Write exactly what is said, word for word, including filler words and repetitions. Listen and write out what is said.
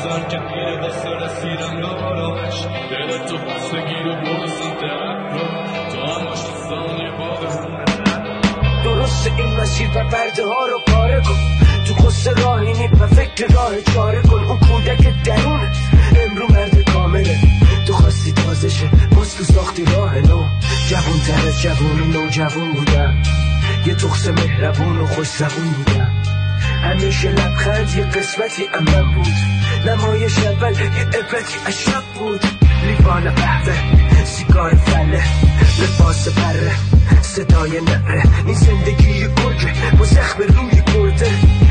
بذار که میره واسه رسیدن به آرامش دلت تو بستگی رو برو سمت اقرا تو هم باش تو ثانیه باقی درست این مسیر و برده ها رو پاره کن تو قصه راهی نی و فکر راه چاره کن اون کودک درونت امرو مرد کامله تو خواستی تازه شه باز تو ساختی راه نو جوون تر از جوونی نو جوون بودم یه تخص مهربون و خوش زبون بودم همیشه لبخند یه قسمتی امن بود نمایش اول یه عبرتی اشرف بود لیوان قهوه سیگار فله لباس بره صدای نعره این زندگی گرگه با زخم روی کرده